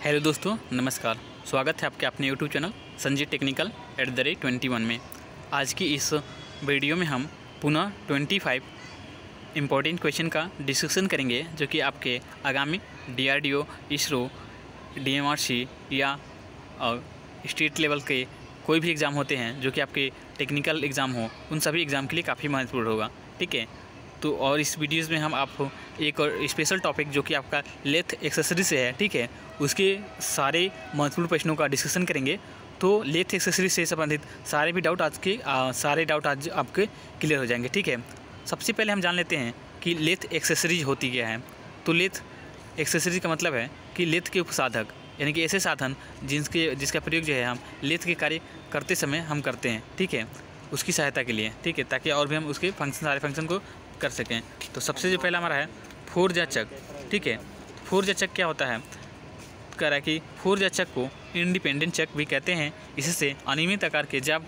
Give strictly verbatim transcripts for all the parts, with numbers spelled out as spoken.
Hello दोस्तों, नमस्कार। स्वागत है आपके अपने YouTube channel Sanjay technical at the rate twenty one में। आज की इस वीडियो में हम पुनः पच्चीस इम्पोर्टेंट क्वेश्चन का डिस्कशन करेंगे, जो कि आपके आगामी डीआरडीओ, इसरो, डीएमआरसी या स्टेट लेवल के कोई भी एग्ज़ाम होते हैं जो कि आपके टेक्निकल एग्ज़ाम हो, उन सभी एग्ज़ाम के लिए काफ़ी महत्वपूर्ण होगा। ठीक है, तो और इस वीडियोज़ में हम आपको एक और स्पेशल टॉपिक जो कि आपका लेथ एक्सेसरी से है, ठीक है, उसके सारे महत्वपूर्ण प्रश्नों का डिस्कशन करेंगे। तो लेथ एक्सेसरी से संबंधित सारे भी डाउट आज के आ, सारे डाउट आज आपके क्लियर हो जाएंगे। ठीक है, सबसे पहले हम जान लेते हैं कि लेथ एक्सेसरीज होती क्या है। तो लेथ एक्सेसरीज का मतलब है कि लेथ के उपसाधक, यानी कि ऐसे साधन जिनके जिसका प्रयोग जो है हम लेथ के कार्य करते समय हम करते हैं। ठीक है, उसकी सहायता के लिए। ठीक है, ताकि और भी हम उसके फंक्शन सारे फंक्शन को कर सकें। तो सबसे जो पहला हमारा है फोर्जा चक। ठीक है, फोर्जा चक क्या होता है, कह रहा है कि फोर्जा चक को इंडिपेंडेंट चक भी कहते हैं। इससे अनियमित आकार के जाब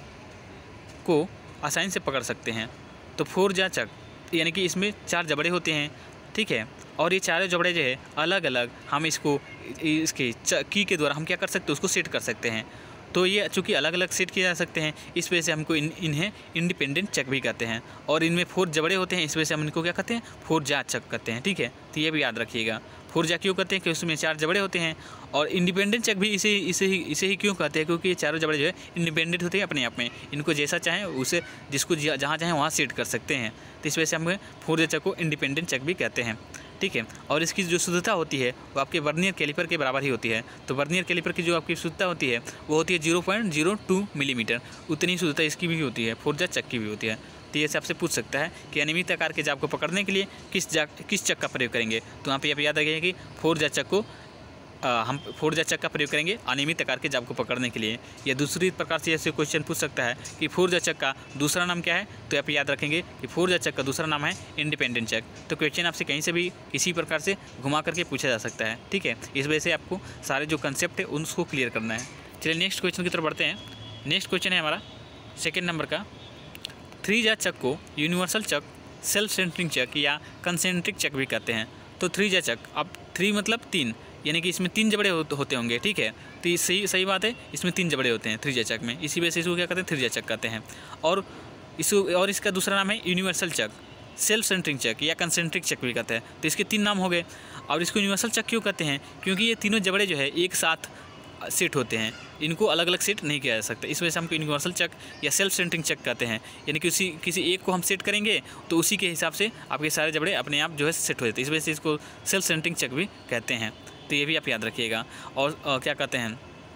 को आसानी से पकड़ सकते हैं। तो फोर्जा चक यानी कि इसमें चार जबड़े होते हैं। ठीक है, और ये चारों जबड़े जो है अलग अलग हम इसको इसके की के द्वारा हम क्या कर सकते हैं, उसको सेट कर सकते हैं। तो ये चूँकि अलग अलग सेट किए जा सकते हैं, इस वजह से हमको इन इन्हें इंडिपेंडेंट चक भी कहते हैं। और इनमें फोर जबड़े होते हैं, इस वजह से हम इनको क्या कहते हैं, फोर्जा चक कहते हैं। ठीक है, तो ये भी याद रखिएगा। फोर्जा क्यों कहते हैं कि उसमें चार जबड़े होते हैं। और इंडिपेंडेंट चक भी इसे इसे ही इसे ही क्यों कहते हैं, क्योंकि ये चारों जबड़े जो है इंडिपेंडेंट होते हैं अपने आप में। इनको जैसा चाहें उसे जिसको जहाँ चाहें वहाँ सेट कर सकते हैं। तो इस वजह से हम फोर्जा चक को इंडिपेंडेंट चक भी कहते हैं। ठीक है, और इसकी जो शुद्धता होती है वो आपके वर्नियर कैलिपर के बराबर ही होती है। तो वर्नियर कैलिपर की जो आपकी शुद्धता होती है वो होती है zero point zero two millimetre. उतनी शुद्धता इसकी भी होती है, फोर्जा चक की भी होती है। तो ये से आपसे पूछ सकता है कि अनियमित आकार के जाब को पकड़ने के लिए किस जा किस चक का प्रयोग करेंगे। तो यहाँ पे आप याद रखिए कि फोर्जा चक को आ, हम फोर्जा चक का प्रयोग करेंगे अनियमित आकार के जाब को पकड़ने के लिए। या दूसरी प्रकार से ऐसे क्वेश्चन पूछ सकता है कि फोर्जा चक का दूसरा नाम क्या है। तो आप याद रखेंगे कि फोर्जा चक का दूसरा नाम है इंडिपेंडेंट चक। तो क्वेश्चन आपसे कहीं से भी किसी प्रकार से घुमा करके पूछा जा सकता है। ठीक है, इस वजह से आपको सारे जो कंसेप्ट है उसको क्लियर करना है। चलिए नेक्स्ट क्वेश्चन की तरफ बढ़ते हैं। नेक्स्ट क्वेश्चन है हमारा सेकेंड नंबर का। थ्री जा चक को universal chuck, self centring chuck या कंसेंट्रिक चक भी कहते हैं। तो थ्री जा चक, अब थ्री मतलब तीन, यानी कि इसमें तीन जबड़े होते होंगे। ठीक है, तो सही सही बात है, इसमें तीन जबड़े होते हैं थ्री जा चक में। इसी वजह से इसको क्या कहते हैं, थ्री जा चक कहते हैं। और इसको और इसका दूसरा नाम है universal chuck, self centring chuck या कंसेंट्रिक चक भी कहते हैं। तो इसके तीन नाम हो गए। और इसको यूनिवर्सल चक क्यों कहते हैं, क्योंकि ये तीनों जबड़े जो है एक साथ सेट होते हैं, इनको अलग अलग सेट नहीं किया जा सकता। इस वजह से हमको यूनिवर्सल चक या सेल्फ सेंटरिंग चक कहते हैं। यानी कि उसी किसी एक को हम सेट करेंगे तो उसी के हिसाब से आपके सारे जबड़े अपने आप जो है सेट हो जाते हैं। इस वजह से इसको सेल्फ सेंटरिंग चक भी कहते हैं। तो ये भी आप याद रखिएगा। और आ, क्या कहते हैं,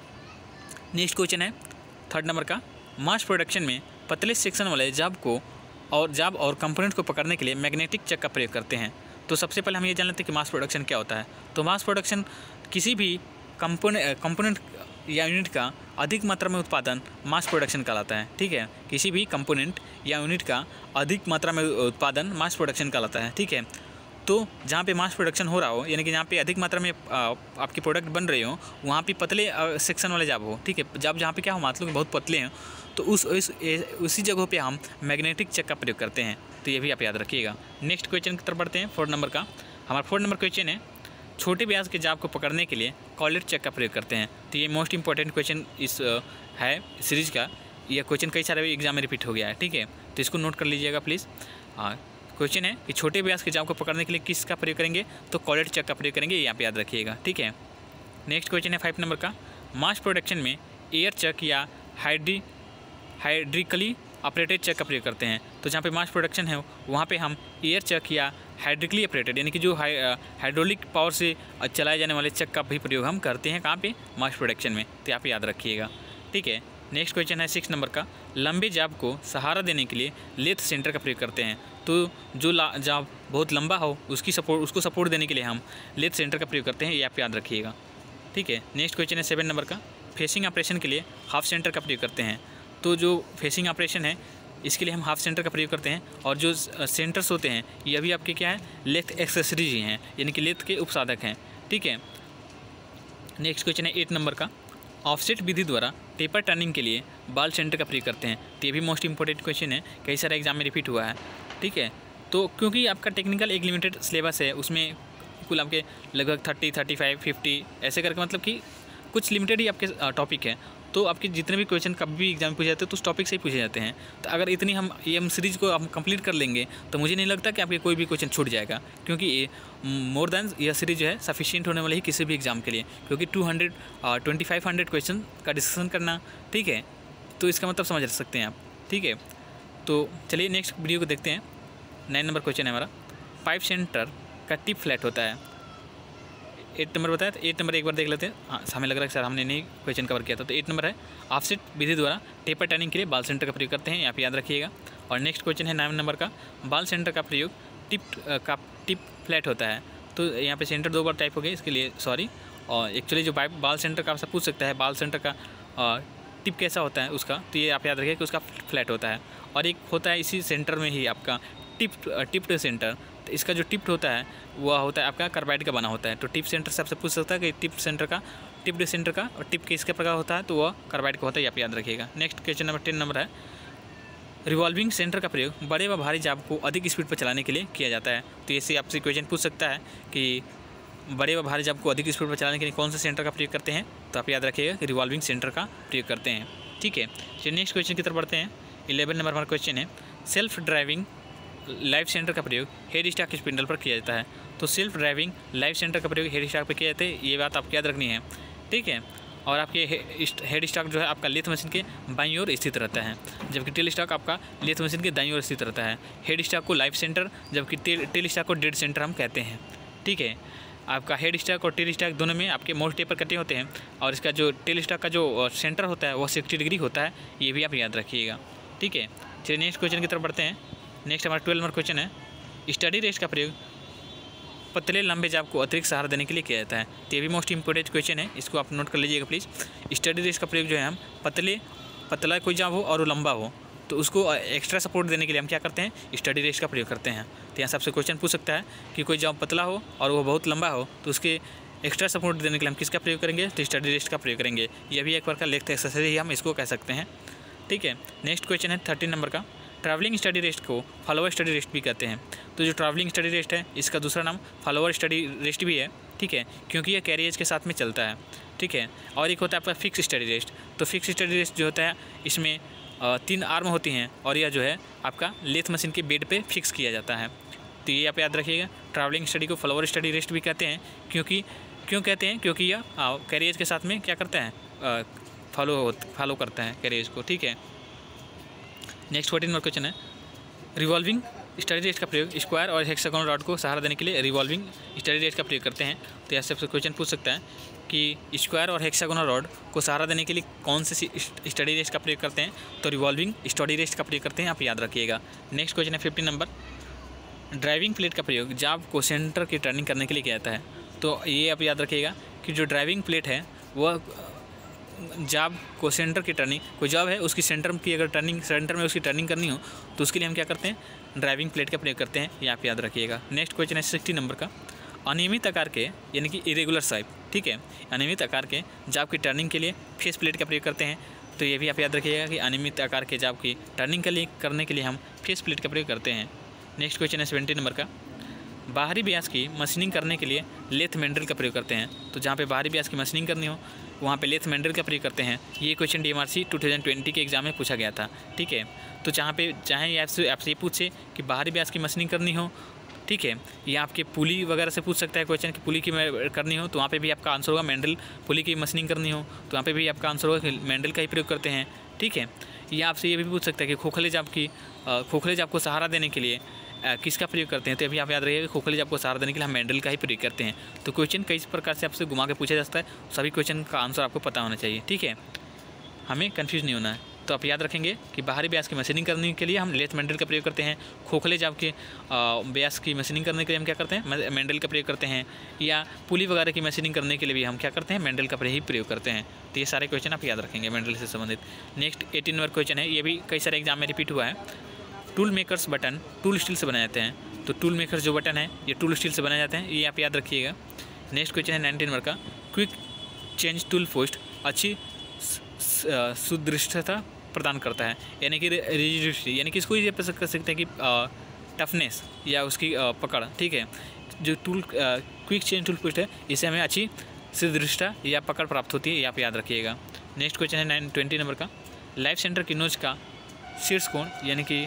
नेक्स्ट क्वेश्चन है थर्ड नंबर का। मास प्रोडक्शन में पतले सेक्शन वाले जाब को और जाब और कंपोनेंट को पकड़ने के लिए मैग्नेटिक चक का प्रयोग करते हैं। तो सबसे पहले हम ये जान लेते हैं कि मास प्रोडक्शन क्या होता है। तो मास प्रोडक्शन किसी भी कंपोनेंट कंपोनेंट या यूनिट का अधिक मात्रा में उत्पादन मास प्रोडक्शन कहलाता है। ठीक है, किसी भी कंपोनेंट या यूनिट का अधिक मात्रा में उत्पादन मास प्रोडक्शन कहलाता है। ठीक है, तो जहाँ पे मास प्रोडक्शन हो रहा हो, यानी कि जहाँ पे अधिक मात्रा में आपके प्रोडक्ट बन रहे हो, वहाँ पे पतले सेक्शन वाले जाब हो। ठीक है, जाब जहाँ पे क्या हो, मतलब कि बहुत पतले हैं, तो उस इस, उसी जगहों पे हम मैग्नेटिक चक का प्रयोग करते हैं। तो ये भी आप याद रखिएगा। नेक्स्ट क्वेश्चन की तरफ बढ़ते हैं। फोर्थ नंबर का हमारा फोर्थ नंबर क्वेश्चन है, छोटे व्यास के जाब को पकड़ने के लिए कॉलेट चक का प्रयोग करते हैं। तो ये मोस्ट इंपॉर्टेंट क्वेश्चन इस है सीरीज का। यह क्वेश्चन कई सारे एग्जाम में रिपीट हो गया है। ठीक है, तो इसको नोट कर लीजिएगा प्लीज़। हाँ, क्वेश्चन है कि छोटे व्यास के जाब को पकड़ने के लिए किसका प्रयोग करेंगे, तो कॉलेट चक का प्रयोग करेंगे। ये आप याद रखिएगा। ठीक है, नेक्स्ट क्वेश्चन है फाइव नंबर का। मास प्रोडक्शन में एयर चक या हाइड्री हाइड्रिकली ऑपरेटेड चक का प्रयोग करते हैं। तो जहाँ पे मास प्रोडक्शन है वहाँ पे हम एयर चक या हाइड्रिकली ऑपरेटेड, यानी कि जो हाइड्रोलिक पावर से चलाए जाने वाले चक का भी प्रयोग हम करते हैं। कहाँ पे, मास प्रोडक्शन में। तो आप याद रखिएगा। ठीक है, नेक्स्ट क्वेश्चन है सिक्स नंबर का। लंबे जाब को सहारा देने के लिए लेथ सेंटर का प्रयोग करते हैं। तो जो जाब बहुत लंबा हो उसकी सपोर्ट उसको सपोर्ट देने के लिए हम लेथ सेंटर का प्रयोग करते हैं। ये आप याद रखिएगा। ठीक है, नेक्स्ट क्वेश्चन है सेवन नंबर का। फेसिंग ऑपरेशन के लिए हाफ सेंटर का प्रयोग करते हैं। तो जो फेसिंग ऑपरेशन है इसके लिए हम हाफ सेंटर का प्रयोग करते हैं। और जो सेंटर्स होते हैं ये भी आपके क्या है, लेथ एक्सेसरीज ही हैं, यानी कि लेथ के उपसाधक हैं। ठीक है, नेक्स्ट क्वेश्चन है एट नंबर का। ऑफसेट विधि द्वारा टेपर टर्निंग के लिए बाल सेंटर का प्रयोग करते हैं। तो ये भी मोस्ट इंपॉर्टेंट क्वेश्चन है, कई सारे एग्जाम में रिपीट हुआ है। ठीक है, तो क्योंकि आपका टेक्निकल एक लिमिटेड सिलेबस है, उसमें कुल आपके लगभग थर्टी थर्टी फाइव फिफ्टी ऐसे करके, मतलब कि कुछ लिमिटेड ही आपके टॉपिक है। तो आपके जितने भी क्वेश्चन कभी भी एग्जाम में पूछे जाते हैं तो उस टॉपिक से ही पूछे जाते हैं। तो अगर इतनी हम ये हम सीरीज़ को हम कंप्लीट कर लेंगे तो मुझे नहीं लगता कि आपके कोई भी क्वेश्चन छूट जाएगा, क्योंकि ये मोर देन यह सीरीज जो है सफिशिएंट होने वाली है किसी भी एग्जाम के लिए, क्योंकि two hundred twenty five hundred question का डिस्कशन करना, ठीक है। तो इसका मतलब समझ सकते हैं आप, ठीक है। तो चलिए नेक्स्ट वीडियो को देखते हैं। नाइन नंबर क्वेश्चन है हमारा, पाइप सेंटर का टिप फ्लैट होता है। एट नंबर बताया, तो एट नंबर एक बार देख लेते हैं। हाँ, हमें लग रहा है सर हमने नहीं क्वेश्चन कवर किया था। तो एट नंबर है, ऑफसेट विधि द्वारा टेपर टर्निंग के लिए बाल सेंटर का प्रयोग करते हैं, यहाँ पे याद रखिएगा। और नेक्स्ट क्वेश्चन है नाइन नंबर का, बाल सेंटर का प्रयोग टिप का टिप फ्लैट होता है। तो यहाँ पे सेंटर दो बार टाइप हो गया, इसके लिए सॉरी। और एक्चुअली जो बाल सेंटर का आपसे पूछ सकता है, बाल सेंटर का टिप कैसा होता है उसका, तो ये आप याद रखिए कि उसका फ्लैट होता है। और एक होता है इसी सेंटर में ही आपका टिप टिप्ड सेंटर, तो इसका जो टिप्ड होता है वह होता है आपका कार्बाइड का बना होता है। तो टिप सेंटर से आपसे पूछ सकता है कि टिप सेंटर का टिप्ड सेंटर का और टिप किसके प्रकार होता है, तो वह कार्बाइड का होता है, आप याद रखिएगा। Next question number ten number है, रिवॉल्विंग सेंटर का प्रयोग बड़े व भारी जाब को अधिक स्पीड पर चलाने के लिए किया जाता है। तो ऐसे आपसे क्वेश्चन पूछ सकता है कि बड़े व भारी जाब को अधिक स्पीड पर चलाने के लिए कौन से सेंटर का प्रयोग करते हैं, तो आप याद रखिएगा कि रिवॉल्विंग सेंटर का प्रयोग करते हैं, ठीक है। चलिए नेक्स्ट क्वेश्चन की तरफ बढ़ते हैं। इलेवन नंबर हमारा क्वेश्चन है, सेल्फ ड्राइविंग लाइव सेंटर का प्रयोग हेड स्टॉक स्पिंडल पर किया जाता है। तो सेल्फ ड्राइविंग लाइव सेंटर का प्रयोग हेड स्टॉक पर किया जाता है, ये बात आपको याद रखनी है, ठीक है। और आपके हेड स्टॉक जो है आपका लेथ मशीन के बाईं ओर स्थित रहता है, जबकि टेल स्टॉक आपका लेथ मशीन के दाईं ओर स्थित रहता है। हेड स्टॉक को लाइव सेंटर, जबकि टेल स्टॉक को डेड सेंटर हम कहते हैं, ठीक है। आपका हेड स्टॉक और टेल स्टॉक दोनों में आपके मोस्ट टेपर कटे होते हैं, और इसका जो टेल स्टॉक का जो सेंटर होता है वह सिक्सटी डिग्री होता है, ये भी आप याद रखिएगा, ठीक है। चलिए नेक्स्ट क्वेश्चन की तरफ बढ़ते हैं। नेक्स्ट हमारा ट्वेल्व नंबर क्वेश्चन है, स्टडी रेस्ट का प्रयोग पतले लंबे जाब को अतिरिक्त सहारा देने के लिए किया जाता है। तो ये भी मोस्ट इंपॉर्टेंट क्वेश्चन है, इसको आप नोट कर लीजिएगा प्लीज़। स्टडी रेस्ट का प्रयोग जो है हम पतले पतला कोई जाब हो और वो लंबा हो, तो उसको एक्स्ट्रा सपोर्ट देने के लिए हम क्या करते हैं, स्टडी रेस्ट का प्रयोग करते हैं। तो यहाँ से आपसे क्वेश्चन पूछ सकता है कि कोई जाब पतला हो और वो बहुत लंबा हो, तो उसके एक्स्ट्रा सपोर्ट देने के लिए हम किसका प्रयोग करेंगे, तो स्टडी रेस्ट का प्रयोग करेंगे। यह भी एक बार का लेग एक्सरसाइज ही हम इसको कह सकते हैं, ठीक है। नेक्स्ट क्वेश्चन है थर्टीन नंबर का, ट्रैवलिंग स्टडी रेस्ट को फॉलोअर स्टडी रेस्ट भी कहते हैं। तो जो ट्रैवलिंग स्टडी रेस्ट है इसका दूसरा नाम फॉलोअर स्टडी रेस्ट भी है, ठीक है, क्योंकि यह कैरियज के साथ में चलता है, ठीक है। और एक होता है आपका फिक्स स्टडी रेस्ट। तो फिक्स स्टडी रेस्ट जो होता है इसमें तीन आर्म होती हैं और यह जो है आपका लेथ मशीन के बेड पे फिक्स किया जाता है। तो ये आप याद रखिएगा, ट्रैवलिंग स्टडी को फॉलोअर स्टडी रेस्ट भी कहते हैं, क्योंकि क्यों कहते हैं, क्योंकि यह कैरियज के साथ में क्या करता है, फॉलो फॉलो करता है कैरियज को, ठीक है। नेक्स्ट फोर्टीन नंबर क्वेश्चन है, रिवॉल्विंग स्टडी रेस्ट का प्रयोग स्क्वायर और हेक्सागोनल रॉड को सहारा देने के लिए रिवॉल्विंग स्टडी रेस्ट का प्रयोग करते हैं। तो ऐसे आपसे क्वेश्चन पूछ सकता है कि स्क्वायर और हेक्सागोनल रॉड को सहारा देने के लिए कौन से स्टडी रेस्ट का प्रयोग करते हैं, तो रिवॉल्विंग स्टडी रेस्ट का प्रयोग करते हैं, आप याद रखिएगा। नेक्स्ट क्वेश्चन है फिफ्टीन नंबर, ड्राइविंग प्लेट का प्रयोग जाब को सेंटर की टर्निंग करने के लिए किया जाता है। तो ये आप याद रखिएगा कि जो ड्राइविंग प्लेट है वह जाब को सेंटर की टर्निंग, कोई जॉब है उसकी सेंटर की अगर टर्निंग सेंटर में उसकी टर्निंग करनी हो तो उसके लिए हम क्या करते हैं, ड्राइविंग प्लेट का प्रयोग करते हैं, ये आप याद रखिएगा। नेक्स्ट क्वेश्चन है सिक्सटी नंबर का, अनियमित आकार के यानी कि इरेगुलर शेप, ठीक है, अनियमित आकार के जाब की टर्निंग के लिए फेस प्लेट का प्रयोग करते हैं। तो ये भी आप याद रखिएगा कि अनियमित आकार के जाब की टर्निंग के लिए करने के लिए हम फेस प्लेट का प्रयोग करते हैं। नेक्स्ट क्वेश्चन है सेवेंटी नंबर का, बाहरी व्यास की मशीनिंग करने के लिए लेथ मैंडल का प्रयोग करते हैं। तो जहाँ पे बाहरी व्यास की मशीनिंग करनी हो वहाँ पे लेथ मैंडल का प्रयोग करते हैं। ये question DMRC two thousand twenty के एग्जाम में पूछा गया था, ठीक है। तो जहाँ पे चाहे आपसे आपसे ये पूछे कि बाहरी व्यास की मशीनिंग करनी हो, ठीक है, या आपके पुली वगैरह से पूछ सकता है क्वेश्चन कि पुली की करनी हो, तो वहाँ पे भी आपका आंसर होगा मैंडल। पुली की मशीनिंग करनी हो तो वहाँ पे भी आपका आंसर होगा कि मैंडल का ही प्रयोग करते हैं, ठीक है। या आपसे ये भी पूछ सकता है कि खोखले जाब की खोखले जाब को सहारा देने के लिए किसका प्रयोग करते हैं, तो अभी आप याद रहिएगा कि खोखले जाब को सहारा देने के लिए हम मैंडल का ही प्रयोग करते हैं। तो क्वेश्चन कई प्रकार से आपसे घुमा के पूछा जाता है, सभी क्वेश्चन का आंसर आपको पता होना चाहिए, ठीक है, हमें कंफ्यूज नहीं होना है। तो आप याद रखेंगे कि बाहरी व्यास की मशीनिंग करने के लिए हम लेथ मैंडल का प्रयोग करते हैं, खोखले जाब के व्यास की मशीनिंग करने के लिए हम क्या करते हैं, मैंडल का प्रयोग करते हैं, या पुली वगैरह की मशीनिंग करने के लिए भी हम क्या करते हैं, मैंडल का ही प्रयोग करते हैं। तो ये सारे क्वेश्चन आप याद रखेंगे मैंडल से संबंधित। नेक्स्ट एटीन नंबर क्वेश्चन है, ये भी कई सारे एग्जाम में रिपीट हुआ है, tool makers button tool steel से बनाए जाते हैं। तो टूल मेकर्स जो बटन है ये टूल स्टील से बनाए जाते हैं, ये आप याद रखिएगा। नेक्स्ट क्वेश्चन है नाइनटीन नंबर का, क्विक चेंज टूल पोस्ट अच्छी सुदृढ़ता प्रदान करता है, यानी कि रिजिडिटी, यानी कि इसको ये कर सकते हैं कि टफनेस या उसकी पकड़, ठीक है। जो tool quick change tool push है, इससे हमें अच्छी सिद्धदृष्टता या पकड़ प्राप्त होती है, ये आप याद रखिएगा। नेक्स्ट क्वेश्चन है नाइन ट्वेंटी नंबर का, लाइफ सेंटर की नोज का शीर्ष कोण यानी कि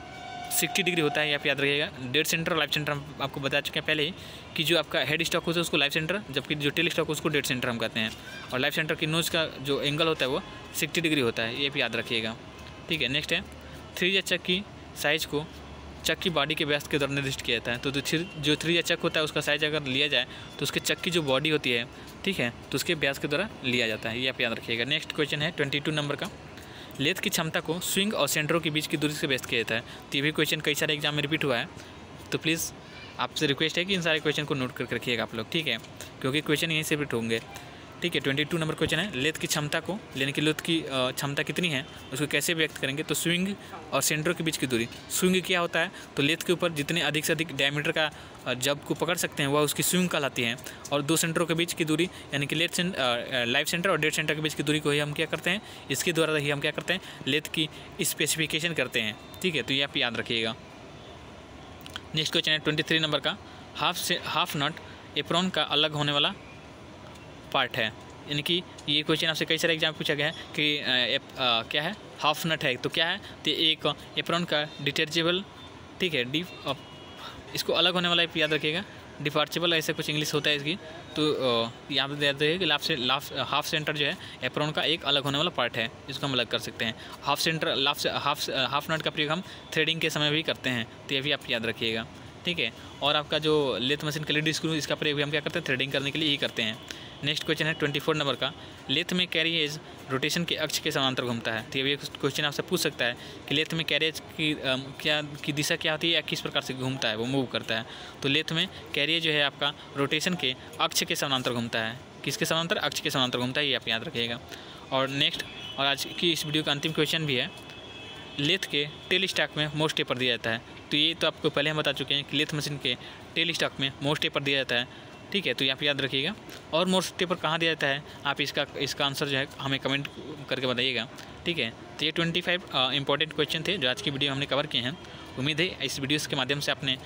साठ डिग्री होता है, ये आप याद रखिएगा। डेड सेंटर और लाइफ सेंटर हम आपको बता चुके हैं पहले ही कि जो आपका हेड स्टॉक होता है उसको लाइफ सेंटर, जबकि जो टेल स्टॉक उसको डेड सेंटर हम कहते हैं। और लाइफ सेंटर की नोज का जो एंगल होता है वो साठ डिग्री होता है, ये भी याद रखिएगा। ठीक है, नेक्स्ट है थ्री या चक की साइज को चक की बॉडी के व्यास के द्वारा निर्दिष्ट किया जाता है। तो जो थ्री या चक होता है उसका साइज अगर लिया जाए तो उसके चक की जो बॉडी होती है, ठीक है, तो उसके व्यास के द्वारा लिया जाता है, ये आप याद रखिएगा। नेक्स्ट क्वेश्चन है ट्वेंटी टू नंबर का, लेथ की क्षमता को स्विंग और सेंटरों के बीच की दूरी से व्यस्त किया जाता है। तो ये भी क्वेश्चन कई सारे एग्जाम में रिपीट हुआ है, तो प्लीज़ आपसे रिक्वेस्ट है कि इन सारे क्वेश्चन को नोट करके रखिएगा आप लोग, ठीक है, क्योंकि क्वेश्चन यहीं से रिपीट होंगे। ठीक है, ट्वेंटी टू नंबर क्वेश्चन है, लेथ की क्षमता को, यानी कि लेथ की क्षमता कितनी है उसको कैसे व्यक्त करेंगे। तो स्विंग और सेंटरों के बीच की दूरी, स्विंग क्या होता है, तो लेथ के ऊपर जितने अधिक से अधिक डायमीटर का जब को पकड़ सकते हैं वह उसकी स्विंग कहलाती है। और दो सेंटरों के बीच की दूरी यानी कि लेथ लाइफ सेंटर और डेड सेंटर के बीच की दूरी को ही हम क्या करते हैं, इसके द्वारा ही हम क्या करते हैं, लेथ की स्पेसिफिकेशन करते हैं। ठीक है, तो ये आप याद रखिएगा। नेक्स्ट क्वेश्चन है ट्वेंटी थ्री नंबर का, हाफ से हाफ नट एप्रॉन का अलग होने वाला पार्ट है, यानी कि ये क्वेश्चन आपसे कई सारे एग्जाम पूछा गया है कि आ, एप, आ, क्या है, हाफ नट है, तो क्या है, तो एक एप्रॉन का डिटैचेबल, ठीक है, डी इसको अलग होने वाला याद रखिएगा, डिपार्चेबल ऐसे कुछ इंग्लिश होता है इसकी। तो यहाँ पर याद रखिएगा कि लाफ से लाफ हाफ सेंटर जो है एप्रॉन का एक अलग होने वाला पार्ट है, इसको हम अलग कर सकते हैं। हाफ सेंटर लाफ से हाफ हाफ नट का प्रयोग हम थ्रेडिंग के समय भी करते हैं, तो ये भी आप याद रखिएगा। ठीक है, और आपका जो लेथ मशीन का लीड स्क्रू, इसका प्रयोग भी हम क्या करते हैं, थ्रेडिंग करने के लिए ही करते हैं। नेक्स्ट क्वेश्चन है ट्वेंटी फोर नंबर का, लेथ में कैरिएज रोटेशन के अक्ष के समांतर घूमता है। तो ये क्वेश्चन आपसे पूछ सकता है कि लेथ में कैरिएज की आ, क्या की दिशा क्या होती है या किस प्रकार से घूमता है, वो मूव करता है। तो लेथ में कैरिएज जो है आपका रोटेशन के अक्ष के समांतर घूमता है, किसके समांतर, अक्ष के समांतर घूमता है, ये आप याद रखिएगा। और नेक्स्ट और आज की इस वीडियो का अंतिम क्वेश्चन भी है, लेथ के टेल स्टॉक में मोस्ट टेपर दिया जाता है। तो ये तो आपको पहले हम बता चुके हैं कि लेथ मशीन के टेल स्टॉक में मोस्ट टेपर दिया जाता है। ठीक है, तो ये आप याद रखिएगा। और मोस्ट टेपर कहाँ दिया जाता है, आप इसका इसका आंसर जो है हमें कमेंट करके बताइएगा। ठीक है, तो ये ट्वेंटी फाइव इंपॉर्टेंट क्वेश्चन थे जो आज की वीडियो हमने कवर किए हैं। उम्मीद है इस वीडियोस के माध्यम से आपने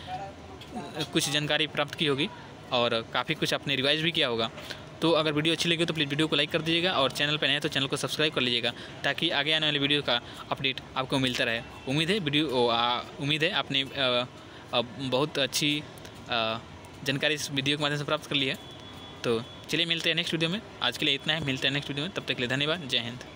कुछ जानकारी प्राप्त की होगी और काफ़ी कुछ आपने रिवाइज भी किया होगा। तो अगर वीडियो अच्छी लगी तो प्लीज़ वीडियो को लाइक कर दीजिएगा और चैनल पर नए हैं तो चैनल को सब्सक्राइब कर लीजिएगा, ताकि आगे आने वाले वीडियो का अपडेट आपको मिलता रहे। उम्मीद है वीडियो उम्मीद है आपने आ, आ, बहुत अच्छी आ, जानकारी इस वीडियो के माध्यम से प्राप्त कर ली है। तो चलिए मिलते हैं नेक्स्ट वीडियो में, आज के लिए इतना है, मिलते हैं नेक्स्ट वीडियो में, तब तक के लिए धन्यवाद, जय हिंद।